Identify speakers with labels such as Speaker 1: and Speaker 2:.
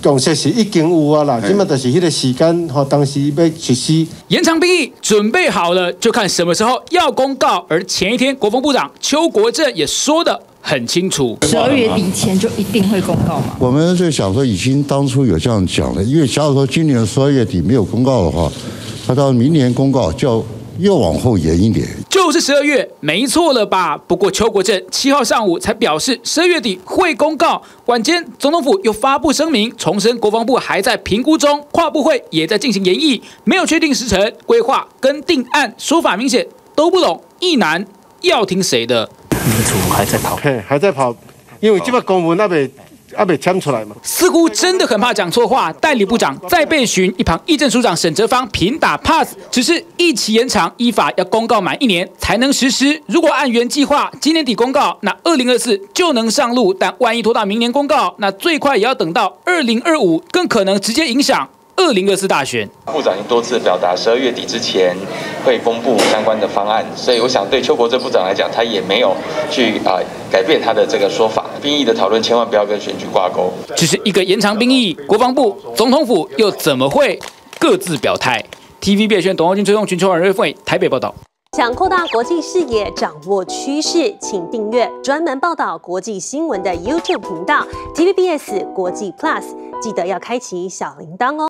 Speaker 1: 共识是已经有啊啦，即嘛就是迄个时间吼，当时要实施
Speaker 2: 延长兵役准备好了，就看什么时候要公告。而前一天，国防部长邱国正也说得很清楚
Speaker 3: ，12月底前就一定会公告吗？
Speaker 4: 我们就想说，已经当初有这样讲了，因为假如说今年12月底没有公告的话，那到明年公告就要又往后延一点。
Speaker 2: 就是12月，没错了吧？不过邱国正7号上午才表示12月底会公告，晚间总统府又发布声明，重申国防部还在评估中，跨部会也在进行研议，没有确定时程、规划跟定案，说法明显都不拢，一难，要听谁的？
Speaker 5: 民主还在跑，
Speaker 1: 还在跑，因为这个公文还没签出来嘛。
Speaker 2: 似乎真的很怕讲错话，代理部长再被询，一旁议政署长沈哲芳平打 pass， 只是一期延长，依法要公告满1年才能实施。如果按原计划今年底公告，那2024就能上路，但万一拖到明年公告，那最快也要等到2025，更可能直接影响2024大选。
Speaker 6: 部长已经多次表达12月底之前会公布相关的方案，所以我想对邱国正部长来讲，他也没有去改变他的这个说法。兵役的讨论千万不要跟选举挂钩。
Speaker 2: 只是一个延长兵役，国防部、总统府又怎么会各自表态 ？TVB 选董浩君推动全球晚会台北报道。
Speaker 7: 想扩大国际视野，掌握趋势，请订阅专门报道国际新闻的 YouTube 频道 TVBS 国际 Plus， 记得要开启小铃铛哦。